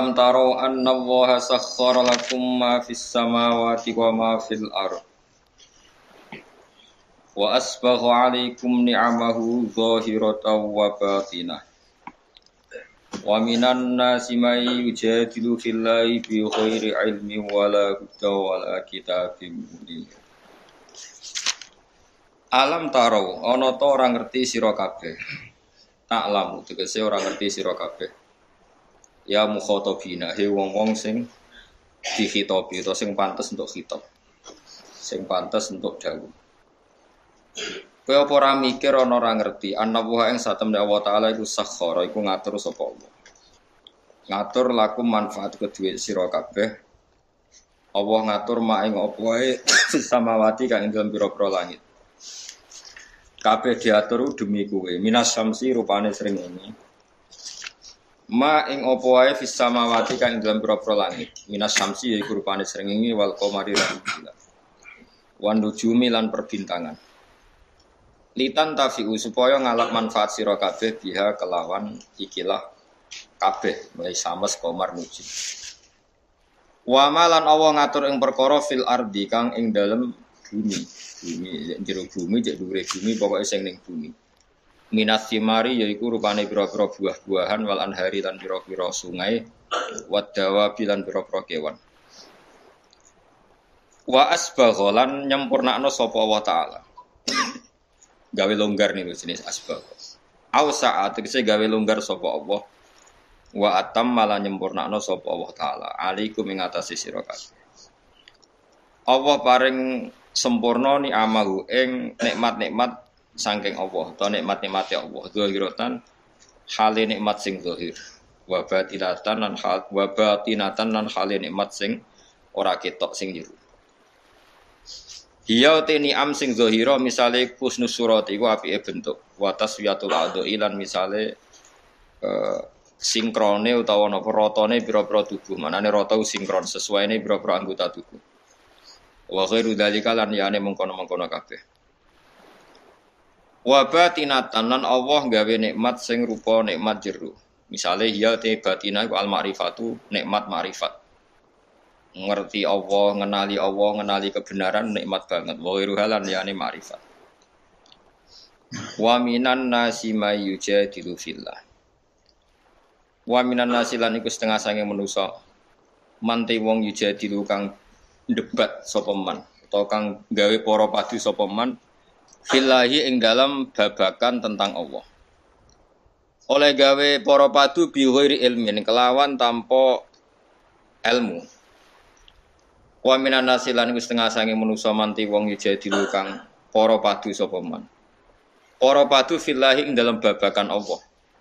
Alam taro anna Allaha sakhkhara lakum ma fis samawati wa ma fil ardh wa asbagha 'alaikum ni'amahu zahiratan wa batinah wa minan nasi may yujadilu fillahi bi ghairi ilmin wala hudan wala kitabim mubin. Alam taro ana ta ora ngerti sira kabeh. Tak lamu tegese ora ngerti sira kabeh. Ya mukhatabina he wong-wong sing dikhitobi utawa sing pantes untuk khitab. Sing pantes untuk dawuh. Kowe apa ora mikir ana ora ngerti annallaha ing satemene Allah taala iku sakhara iku ngatur sapa Allah. Ngatur lakum manfaat kedue sira kabeh. Allah ngatur mak ing apa wae samawati kang ing dalem pira-pira langit. Kabeh diatur demi kowe. Minas syamsi rupane srengenge. Ma ing apa wae fis samawati kang ing dalem pira-pira langit. Minas syamsi yaiku rupane srengenge wal qamari lan bulan. Wan nujumi lan perbintangan. Litan tafi'u supaya ngalap manfaat sira kabeh biha kelawan ikilah kabeh mulai sames qamar nujum. Wa malan Allah ngatur ing perkara fil ardi kang ing dalem bumi. Bumi jero bumi cek dhuwure bumi pokoke sing ning bumi. Minas simari yaiku rupane pira-pira buah-buahan wal anhari lan pira-pira sungai wadawa bilan pira-pira kewan. Wa asbagha lan nyempurnakno sapa Allah taala. Gawe longgar niku jenis asbagha. Au saat tegese gawe longgar sapa Allah. Wa atam malah nyempurnakno sapa Allah taala. Alaikum ing atase sira kabeh. Allah paring sempurna ni amahu ing nikmat-nikmat saking Allah, atau nikmat-nikmate Allah, zahiratan hale nikmat sing zahir, wa batinatan lan hale nikmat sing ora ketok sing jero. Hiya te ni'am sing zahira misale kusnus surat iku apike bentuk, wa taswiyatul adhi lan misale sinkrone utawa napa ratane pira-pira tubuh, manane rata sinkron sesuaine pira-pira anggota tubuh. Wa ghairu dzalika lan yane mengkono-mengkono kabeh. Wa batinatan lan Allah gawe nikmat sing rupa nikmat jero. Misale hiya te batinah iku al ma'rifatu nikmat ma'rifat. Ngerti Allah, ngenali kebenaran nikmat banget. Wa ghairu halan yani ma'rifat. Wa minan nasi may yujadilu fillah. Wa minan nasi lan iku setengah sange manusa. Mante wong yujadilu kang debat sapa man utawa kang gawe para padu sapa man fillahi ing dalam babakan tentang Allah. Oleh gawe para padu bi ghairi ilmin kelawan tanpa ilmu. Wa minan nasi lan wis setengah sange manusa manti wong yujadilu kang para padu sapa man. Para padu fillahi ing dalam babakan Allah.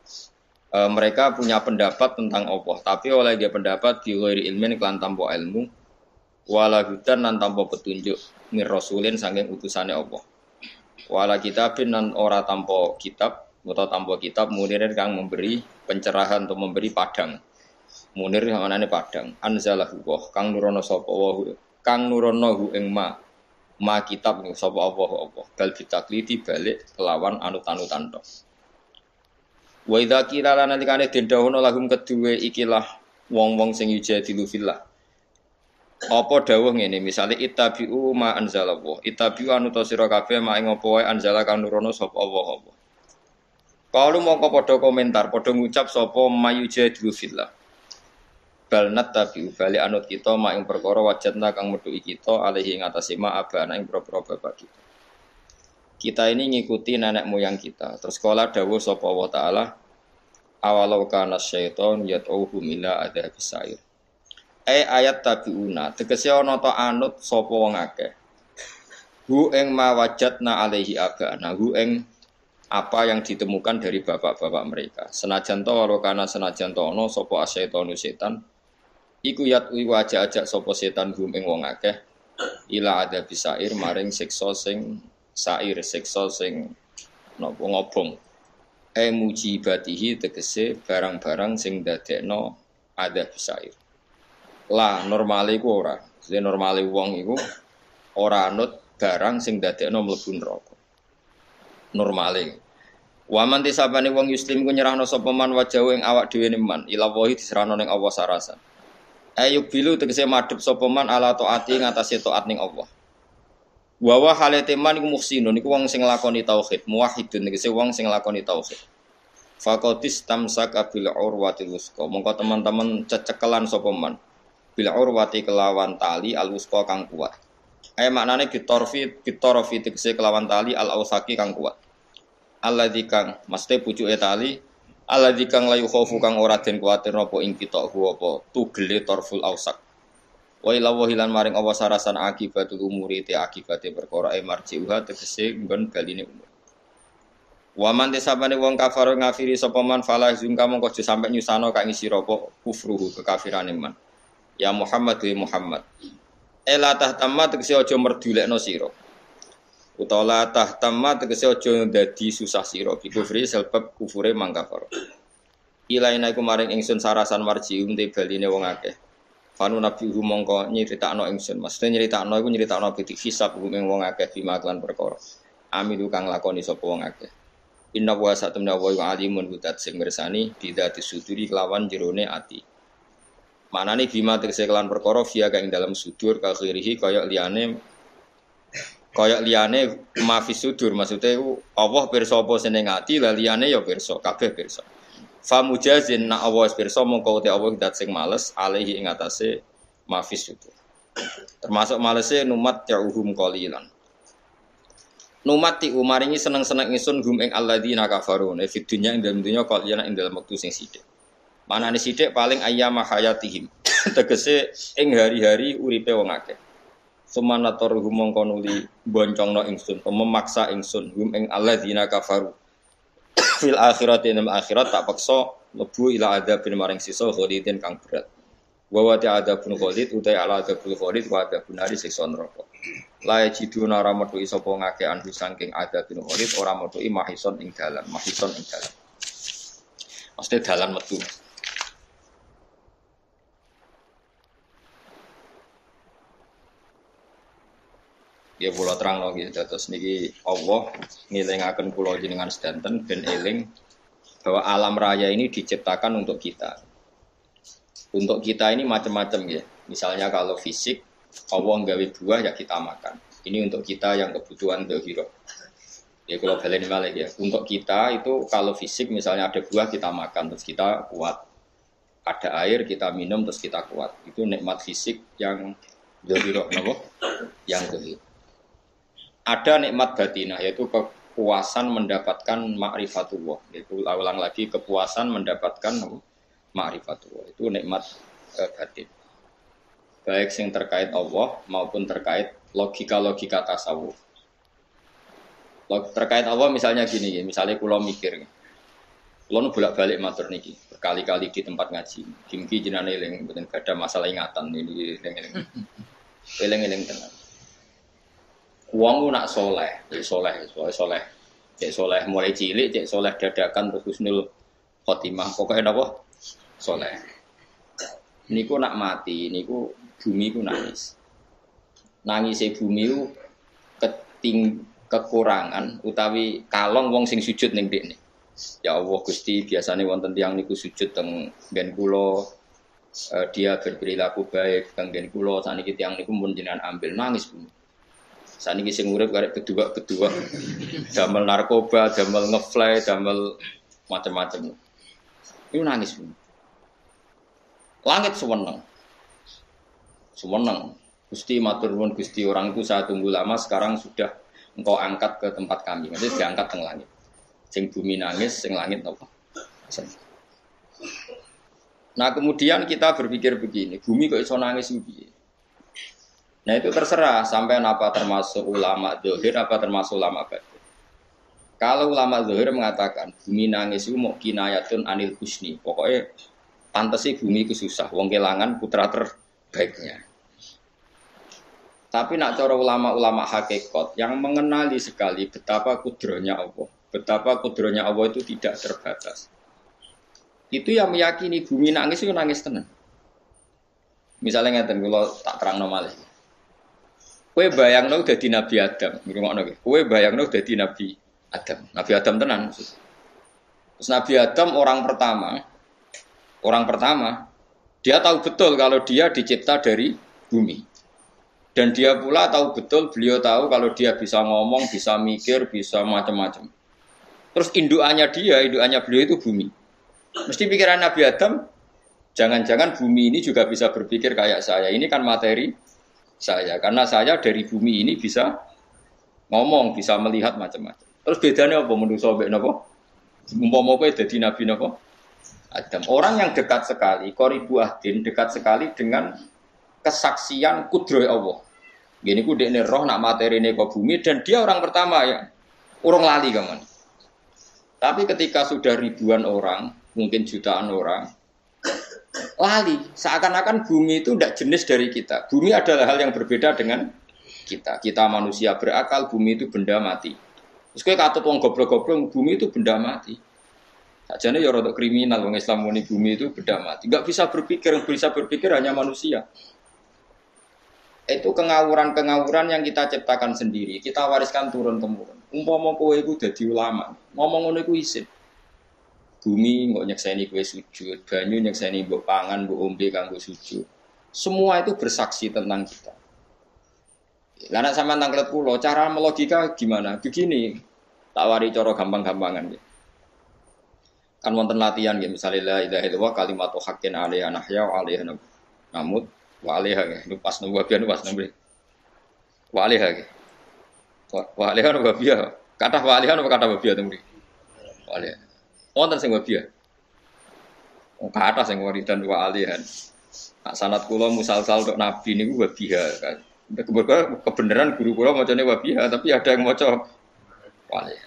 Mereka punya pendapat tentang Allah, tapi oleh dia pendapat bi ghairi ilmin kelan tanpa ilmu. Wala hudan lan tanpa petunjuk mir rasulin saking utusane Allah. Wala kitabin lan ora tanpa kitab utawa tanpa kitab munirin kang memberi pencerahan atau memberi padang. Munir manane padang. Anzalahu wa kang nurono sapa wa kang nurono hu ing ma kitab ning sapa Allah. Bal bitakliti balik kelawan anut-anutan tok. Wa idza qila lan nalikane den dawuhna lahum kedue ikilah wong-wong sing yujadilu fillah. Apa dawuh ngene misale ittabi'u ma anzalallah ittabi'u anu ta sira kabeh mak ing apa wae anzala kang nurono sapa Allah. Kalu mongko padha komentar padha ngucap sapa mayujadilu fillah bal nattabi'u bali anut kita mak ing perkara wajadna kang metuki kita alaihi ing atase ma abana ing propro bapak kita. Kita ini ngikuti nenek moyang kita. Terus kala dawuh sapa Allah taala awalau kana syaiton yad'uhum ila adzabis sa'ir. Ayat tabiuna tegese ana ta anut sapa wong akeh hu ing mawajadna alaihi abana hu ing apa yang ditemukan dari bapak-bapak mereka senajan to walau kana senajan to ana sapa asyetonu setan iku yatui wajah-ajak sapa setan hu ing wong akeh ila ada bisair maring siksa sing sair siksa sing napa ngobong mujibatihi tegese barang-barang sing dadekno ada bisair. Lah normale iku ora. Jadi normale wong iku ora anut barang sing dadekno mlebu neraka. Normale. Wa man tisabane wong muslim ku nyerahno sapa man wajahu ing awak dhewe man ila wahi diserahno ning Allah sarasan. Ayub bilu tegese madhep sapa man ala taati ngatasé taat ning Allah. Wa wa halate man iku muhsinun iku wong sing nglakoni tauhid, muwahhidun tegese wong sing nglakoni tauhid. Faqatis tamsaka bil urwatil wusqa. Mongko teman-teman cecekelan sapa man bil urwati kelawan tali al wusqa kang kuat. Maknane bitorofi tegese kelawan tali al ausaki kang kuat. Alladzi kang mesti pucuke tali alladzi kang layu khaufu kang ora den kuwatir napa ing kita apa tugele torful ausak wa ila wahilan maring Allah sarasan akibatul umuri te akibate perkara marjiuha tegese nggon baline umur wa man desabane wong kafir ngafiri sapa man falah zungka mongko aja sampe nyusano kang isi apa kufruhu kekafirane man ya Muhammad wa Muhammad ela tahtamma tegese aja merdulekno sira utawa tahtamma tegese aja dadi susah sira bi kufri sebab kufure mangkafar. Ilaina iku maring ingsun sarasan marjium te baline wong akeh. Fanu nabihu mongko nyritakno ingsun. Maksudnya nyritakno iku nyritakno bidik hisab ing wong akeh bima lan perkara. Amilu kang lakoni sapa wong akeh. Inna wa satamna wa alimun hudat sing mirsani bidati suduri kelawan jerone ati. Manane bima tegese kelan perkara via kang dalam sudur ka khirihi kaya liyane mafis sudur maksudnya Allah pirsa apa seneng ati la liyane ya pirsa kabeh pirsa fa mujazin na Allah pirsa mongko te Allah dat sing males alaihi ing atase mafis sudur termasuk malese numat ya'uhum qalilan numati umaringi seneng-seneng ingsun hum ing alladzina kafaru ne fid dunya ing dalem dunya qalilan ing dalem wektu sing sithik manane sithik paling ayyama hayatihim tegese ing hari-hari uripe wong akeh sumanator humongko nuli boncongno ingsun memaksa ingsun hum ing alladzina kafaru fil akhirati ing akhirat tak paksa lebu ila adzabin maring sisa khalidin kang berat wa ta'adzabun khalid utai ala adzabul khalid wa adzabun nari siksa neraka la yajiduna ora metu sapa ngake anhu saking adzabun khalid ora metu mahison ing dalan mesti dalan metu. Ya kula terangno nggih dados niki Allah ngelingaken kula jenengan sedanten ben eling bahwa alam raya ini diciptakan untuk kita. Untuk kita ini macam-macam ya. Misalnya kalau fisik Allah nggawe buah ya kita makan. Ini untuk kita yang kebutuhan dhahirah. Ya kalau baleni malih ya. Untuk kita itu kalau fisik misalnya ada buah kita makan terus kita kuat. Ada air kita minum terus kita kuat. Itu nikmat fisik yang dhahirah napa? Yang dhahir. Ada nikmat batinah yaitu kepuasan mendapatkan ma'rifatullah, yaitu ulang lagi kepuasan mendapatkan ma'rifatullah itu nikmat batin baik yang terkait Allah maupun terkait logika-logika tasawuf. Terkait Allah misalnya gini ya, misalnya kula mikir kula nu bolak-balik matur niki berkali-kali di tempat ngaji kimki jenane eling mboten ada masalah ingatan ini eling-eling tenan. Wong nak soleh mulai cilik, cek soleh dadakan terus husnul khotimah. Pokoknya apa? Soleh. Niku nak mati, niku bumi ku nangis. Nangise bumi ku kekurangan utawi kalong wong sing sujud ning dekne. Ya Allah Gusti, biasane wonten tiyang niku sujud teng nggen kula dia berperilaku baik teng nggen kula saniki tiyang niku mun jenengan ambil nangis bumi. Saniki sing urip karek kedua damel narkoba, damel ngefly, damel macam-macam. Itu nangis. Langit sewenang. Gusti matur nuwun Gusti, orang itu saya tunggu lama sekarang sudah engkau angkat ke tempat kami. Maksudnya diangkat teng langit. Sing bumi nangis, sing langit apa? Nah, kemudian kita berpikir begini, bumi kok iso nangis piye? Nah itu terserah sampai apa termasuk ulama dzahir apa termasuk ulama batin. Kalau ulama dzahir mengatakan bumi nangis itu mau kinayatun anil husni, pokoknya pantas sih bumi itu susah, wong kelangan putra terbaiknya. Tapi nak cara ulama-ulama hakikat yang mengenali sekali betapa kudrohnya Allah itu tidak terbatas. Itu yang meyakini bumi nangis itu nangis tenang. Misalnya ngeten kula tak terangno malih. Kowe bayangno dadi Nabi Adam, ngrungokno kowe bayangno dadi Nabi Adam. Nabi Adam tenan maksud. Terus Nabi Adam orang pertama, dia tahu betul kalau dia dicipta dari bumi. Dan dia pula tahu betul, beliau tahu kalau dia bisa ngomong, bisa mikir, bisa macam-macam. Terus indukannya beliau itu bumi. Mesti pikiran Nabi Adam, jangan-jangan bumi ini juga bisa berpikir kayak saya. Ini kan materi saya. Karena saya dari bumi ini bisa ngomong, bisa melihat macam-macam. Terus bedanya apa menurut sobat napa? Umpama kowe dadi nabi napa? Adam. Orang yang dekat sekali, qoribu ahdin, dekat sekali dengan kesaksian kudroh Allah. Gini ku dekne roh nak materine kok bumi dan dia orang pertama ya. Urung lali kaman. Tapi ketika sudah ribuan orang, mungkin jutaan orang, lali. Seakan-akan bumi itu tidak jenis dari kita. Bumi adalah hal yang berbeda dengan kita. Kita manusia berakal, bumi itu benda mati. Terus kowe katut wong goblok-goblok, bumi itu benda mati. Sajane ya rada kriminal wong Islam muni bumi itu benda mati. Enggak bisa berpikir hanya manusia. Itu kengawuran-kengawuran yang kita ciptakan sendiri, kita wariskan turun-temurun. Umpama kowe iku dadi ulama, ngomong ngono iku isin. Bumi kok nyekseni kowe sujud, banyu nyekseni mbok pangan, mbok ombe kanggo sujud. Semua itu bersaksi tentang kita. Lah nek sampean tanglet kula, cara melogika gimana? Begini, tak wari cara gampang-gampangan ya. Kan wonten latihan ya, misalnya la ilaha illallah kalimatu haqqin 'alaiha nahya wa 'alaiha namut wa 'alaiha ya. Lu pas nunggu biyen pas nunggu. Wa 'alaiha ya. Wa 'alaiha wa biya. Kata wa 'alaiha apa kata wa biya temu. Wa 'alaiha. Wonten sing wa biya. Kata sing waridan wa 'alaiha. Nak sanad kula musalsal tok nabi niku wa biya kan. Kebenaran guru kula macane wa biya tapi ada yang maca wa 'alaiha.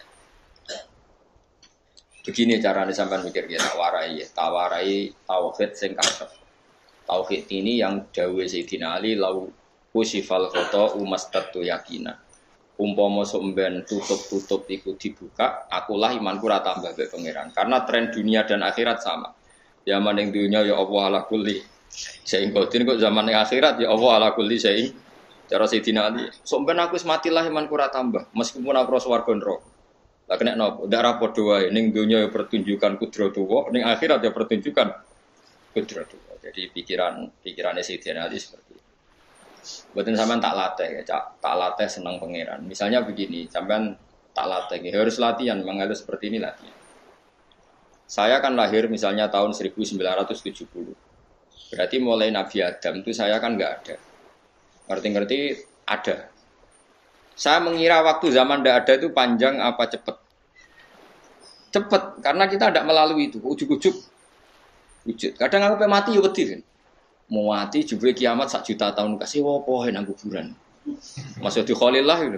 Begini caranya sampai mikir ya tawarai tauhid sing kasep. Tauhid ini yang dawuh Sayyidina Ali lau usifal khoto umastatu yakina. Umpama somben tutup iku dibuka, akulah imanku ora tambah mbek pangeran. Karena tren dunia dan akhirat sama. Zaman ning dunia ya Allah ala kulli syai'in qadir, kok zaman ning akhirat ya Allah ala kulli syai'in. Cara Sayyidina Ali, somben aku wis matilah imanku ora tambah, meskipun aku swarga neraka. Lah kena nopo, darah padha wae ning donya ya pertunjukan kudratullah, ning akhirat ya pertunjukan kudratullah. Jadi pikirannya Sayyidina Ali seperti itu. Mboten sampean tak latih ya, tak latih senang pangeran. Misalnya begini, sampean tak latih ya, harus latihan, memang harus seperti ini latihan. Saya kan lahir misalnya tahun 1970. Berarti mulai Nabi Adam itu saya kan enggak ada. Ngerti-ngerti ada. Saya mengira waktu zaman tidak ada itu panjang apa cepat? Cepat, karena kita tidak melalui itu. Ujuk-ujuk. Kadang aku mati ya wedi kan. Mau mati juga kiamat 1 juta tahun kasih wopo nang kuburan. Masuk di Khalillah itu.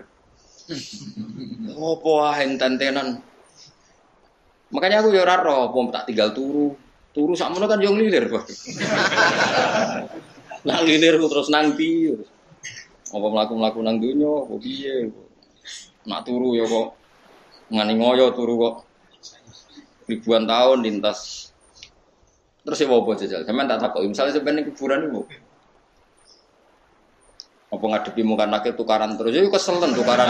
Wopo enten-tenan. Makanya aku ya ora roh, tak tinggal turu. Turu sakmono kan yo nglilir, Pak. Nah nglilir terus nang ndi. Apa mlaku-mlaku nang donya, apa piye? Nak turu ya kok ngani ngoyo turu kok ribuan tahun lintas. Terus ya apa jajal? Sampeyan tak takoki, misale sampeyan ning kuburan niku. Apa ngadepi muka nakil tukaran terus ya keselen tukaran.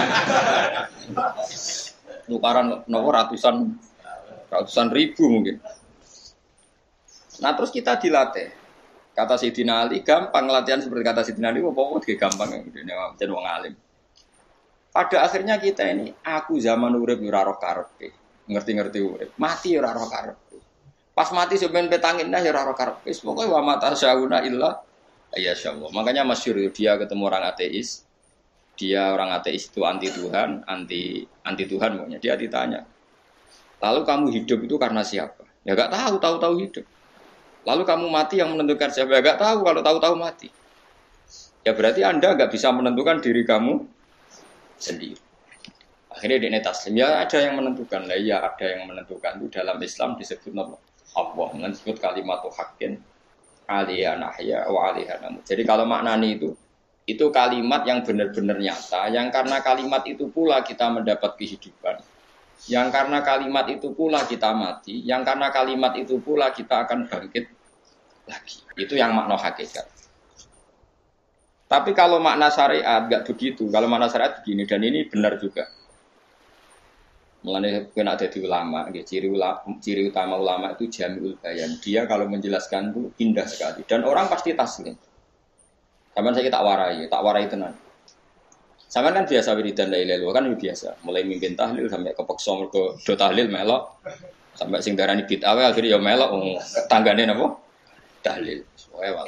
Tukaran nopo ratusan ribu mungkin. Nah, terus kita dilatih. Kata Sayyidina Ali, gampang latihan seperti kata Sayyidina Ali, apa-apa gampang jadi wong alim. Pada akhirnya kita ini, aku zaman urip ora roh karepe, ngerti-ngerti urip, mati ora roh karepe. Pas mati sampeyan petangin dah ya ora roh karepe. Pokoke wa mata syauna illa ya Allah. Makanya masyhur dia ketemu orang ateis. Dia orang ateis itu anti Tuhan, anti Tuhan pokoknya. Dia ditanya, "Lalu kamu hidup itu karena siapa?" Ya enggak tahu hidup. Lalu kamu mati yang menentukan siapa? Ya enggak tahu, kalau tahu-tahu mati. Ya berarti Anda enggak bisa menentukan diri kamu sendiri. Akhirnya dia taslim. Ya ada yang menentukan. Lah ya ada yang menentukan. Itu dalam Islam disebut nama Allah. Disebut kalimat haqqin 'alaiha nahya wa 'alaiha namut. Jadi kalau maknani itu kalimat yang benar-benar nyata. Yang karena kalimat itu pula kita mendapat kehidupan. Yang karena kalimat itu pula kita mati. Yang karena kalimat itu pula kita akan bangkit lagi. Itu yang makna hakikat. Tapi kalau makna syariat enggak begitu. Kalau makna syariat begini dan ini benar juga. Mulane kena dadi ulama, nggih ciri utama ulama itu jamiul bayan. Dia kalau menjelaskan itu indah sekali dan orang pasti taslim. Sampeyan saya tak warai tenan. Sampeyan kan biasa wiridan la ilaha illallah kan biasa, mulai mimpin tahlil sampai kepeksa mergo do tahlil melok. Sampai sing darani bid'ah akhirnya ya melok tanggane napa? Tahlil. Wewal.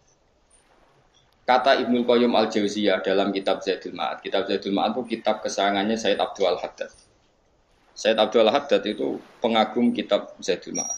Kata Ibnu Qayyim Al-Jauziyah dalam kitab Zadul Ma'ad. Kitab Zadul Ma'ad itu kitab kesayangannya Sayyid Abdul Al-Haddad. Sayyid Abdul Al-Haddad itu pengagum kitab Zadul Ma'ad.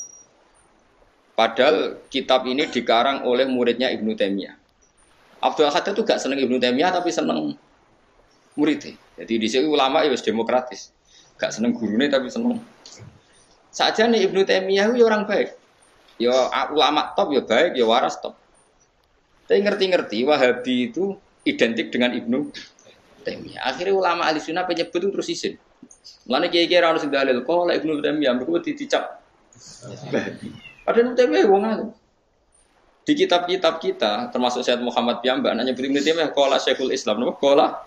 Padahal kitab ini dikarang oleh muridnya Ibnu Taimiyah. Abdul Al-Haddad itu gak seneng Ibnu Taimiyah tapi seneng muridnya. Jadi di sini ulama ya demokratis. Gak seneng gurunya tapi seneng. Saja nih Ibnu Taimiyah itu orang baik. Ya ulama top ya baik, ya waras top. Tapi ngerti-ngerti Wahabi itu identik dengan Ibnu Taimiyah. Akhirnya ulama ahli sunnah penyebut itu terus isin. Mulane kiai-kiai ora ono sing dalil kok lek Ibnu Taimiyah mergo dicap Wahabi. Padahal Ibnu Taimiyah wong alim. Di kitab-kitab kita termasuk Syekh Muhammad Piyambak nanya Ibnu Taimiyah qala Syekhul Islam napa qala.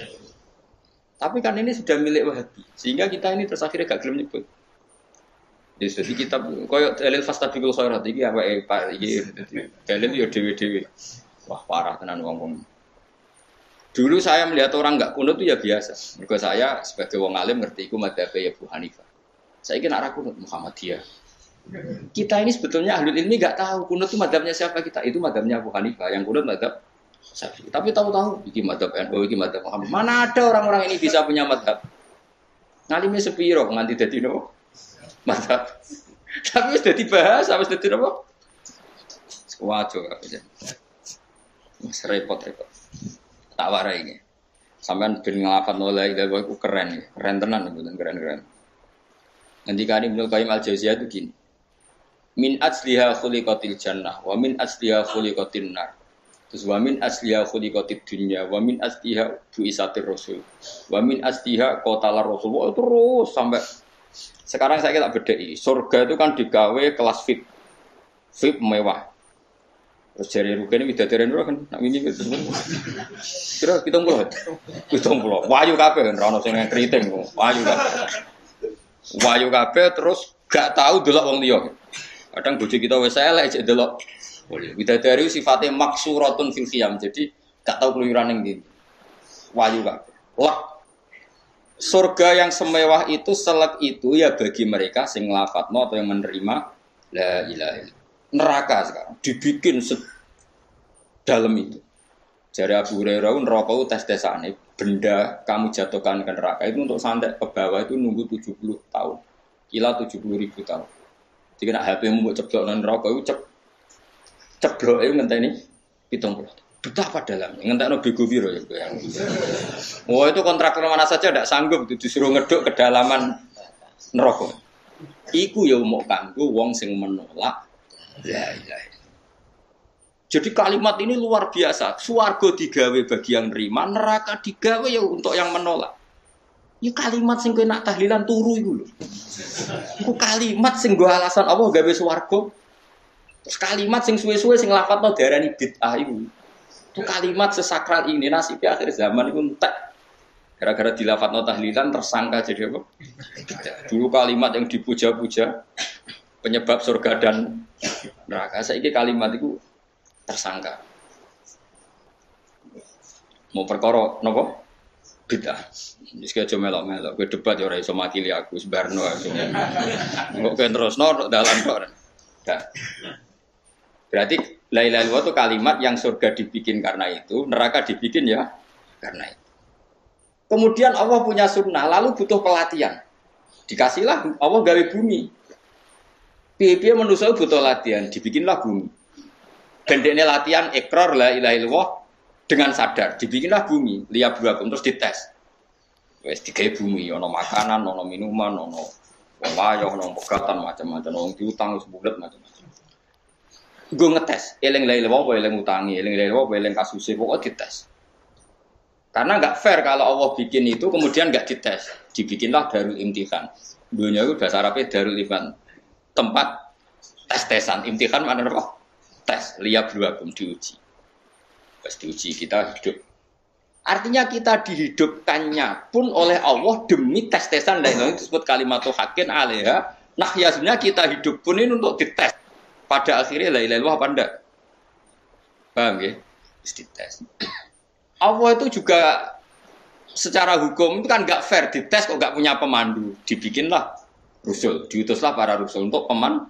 Tapi kan ini sudah milik Wahabi. Sehingga kita ini terus akhirnya gak gelem nyebut. Jadi kitab koyo dalil fastabiqul khairat iki apa Pak iki dalil yo dhewe-dhewe. Wah parah tenan wong-wong. Dulu saya melihat orang enggak kunut itu ya biasa. Mergo saya sebagai wong alim ngerti iku madzhab ya Abu Hanifah. Saya kira ra kunut Muhammadiyah. Kita ini sebetulnya ahli ilmi enggak tahu kunut itu madzhabnya siapa kita. Itu madzhabnya Abu Hanifah. Yang kunut madzhab Syafi'i. Tapi tahu-tahu iki madzhab NU, iki madzhab Muhammad. Mana ada orang-orang ini bisa punya madzhab? Ngalime sepiro nganti dadi nopo? Mantap. Tapi sudah dibahas, habis itu apa? Wajo kabeh. Mas repot-repot. Tak warai iki. Sampeyan ben nglafat nolai iku keren ya. Keren tenan mboten keren-keren. Ngendikane Ibnu Qayyim Al-Jauziyah itu gini. Min asliha khuliqatil jannah wa min asliha khuliqatin nar. Terus wa min asliha khuliqatid dunya wa min asliha buisatir rasul. Wa min asliha qatalar rasul. Terus sampai sekarang saya tak bedai, surga itu kan digawe kelas VIP, VIP mewah. Terus jari rugen ini bidadari dulu kan, nak ini gitu. Kira 70, wayu kape kan, rano sing keriting, wayu kape terus gak tahu delok wong liya. Kadang bojo kita wis elek jek delok. Bidadari sifatnya maksuratun fil khiyam, jadi gak tahu keluyuran ning ndi. Wayu kape. Wah. Surga yang semewah itu selek itu ya bagi mereka sing lafadzno atau yang menerima la ilaha illallah. Neraka sekarang dibikin sedalam itu. Jari Abu Hurairah neraka itu tes-tesane benda kamu jatuhkan ke neraka itu untuk santet ke bawah itu nunggu 70 tahun. Kila 70.000 tahun. Jadi nak HP-mu mbok ceblok nang neraka itu ceblok itu ngenteni 70. Betapa dalamnya, ngentakno bego piro ya yang. Oh itu kontraktor mana saja tidak sanggup disuruh ngeduk kedalaman neraka. Iku ya mau kanggo wong sing menolak la ilaha. Jadi kalimat ini luar biasa. Swarga digawe bagi yang nerima, neraka digawe ya untuk yang menolak. Ya kalimat sing kowe nak tahlilan turu iku lho. Iku kalimat sing nggo alasan Allah gawe swarga. Terus kalimat sing suwe-suwe sing lafadzno diarani bid'ah iku. Itu kalimat sesakral ini nasibnya akhir zaman itu entek. Gara-gara dilafadzno tahlilan tersangka jadi apa? Dulu kalimat yang dipuja-puja penyebab surga dan neraka. Saiki kalimat itu tersangka. Mau perkara napa? Bid'ah. Wis aja melok-melok, kowe debat ya ora iso makili aku sebarno. Kok kowe terusno dalan kok. Berarti la ilaha illallah itu kalimat yang surga dibikin karena itu, neraka dibikin ya karena itu. Kemudian Allah punya sunnah, lalu butuh pelatihan. Dikasihlah Allah gawe bumi. Piye-piye manusia butuh latihan, dibikinlah bumi. Gendekne latihan ikrar la ilaha illallah dengan sadar, dibikinlah bumi, liyabluwakum terus dites. Wis digawe bumi, ana makanan, ana minuman, ana wayah, ana pegatan macam-macam, wong diutang wis bulet macam-macam. Gue ngetes, eling la ilaha illallah, eling utangi, eling la ilaha illallah, eling kasusé, pokoknya dites. Karena nggak fair kalau Allah bikin itu kemudian nggak dites, dibikinlah darul imtihan. Dunia itu bahasa Arabnya darul imtihan, tempat tes-tesan. Imtihan mana apa? Tes, liyabluwakum diuji. Pas diuji kita hidup Artinya kita dihidupkannya pun oleh Allah demi tes-tesan lain disebut kalimatul haqqin alaiha. Nah ya sebenarnya kita hidup pun ini untuk dites. Pada akhirnya la ilaha illallah apa enggak? Paham ya? Dites. Allah itu juga secara hukum itu kan enggak fair dites kok enggak punya pemandu. Dibikinlah rusul, diutuslah para rusul untuk pemandu.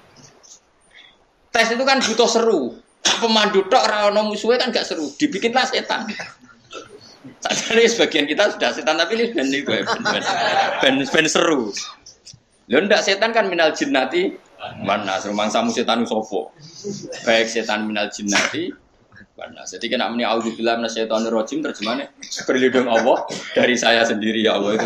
Tes itu kan butuh seru. Pemandu tok ora ono musuhe kan enggak seru. Dibikinlah setan. Tadi sebagian kita sudah setan tapi ini ben seru. Lho ndak setan kan minal jinnati mana rumangsamu setan sopo. Baik setan minal jinnati mana. Jadi kena muni auzubillahi minasyaitonir rajim terjemahnya berlindung Allah dari saya sendiri ya Allah itu.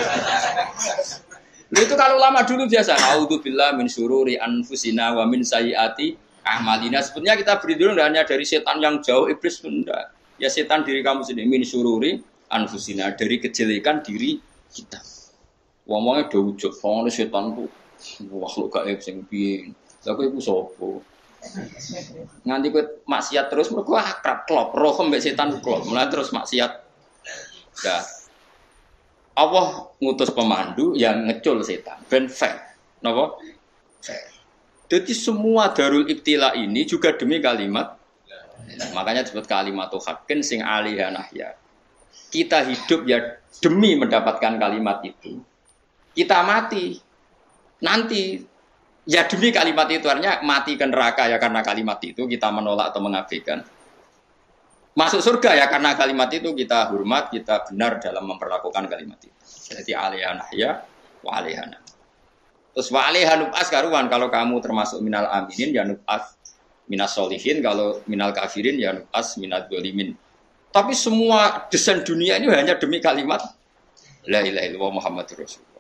Itu kalau lama dulu biasa auzubillahi min syururi anfusina wa min sayyiati a'malina. Sebenarnya kita berlindung hanya dari setan yang jauh iblis benda. Ya setan diri kamu sendiri min syururi anfusina dari kejelekan diri kita. Wong-wonge do ujug, wong setan ku makhluk gaib sing piye. Lah kowe iku sapa? Nganti kowe maksiat terus mergo akrab klop, roh mbek setan klop. Mulai terus maksiat. Ya. Allah ngutus pemandu yang ngecul setan ben fair. Napa? Fair. Jadi semua darul ibtila ini juga demi kalimat. Makanya disebut kalimatul haqqin sing alaiha nahya. Kita hidup ya demi mendapatkan kalimat itu. Kita mati nanti ya demi kalimat itu, artinya mati ke neraka ya karena kalimat itu kita menolak atau mengabaikan. Masuk surga ya karena kalimat itu kita hormat, kita benar dalam memperlakukan kalimat itu. Jadi alaiha nahya wa alaiha. Terus wa alaiha nub'as karuan kalau kamu termasuk minal aminin ya nub'as minas solihin, kalau minal kafirin ya nub'as minad dolimin. Tapi semua desain dunia ini hanya demi kalimat la ilaha illallah Muhammadur Rasul.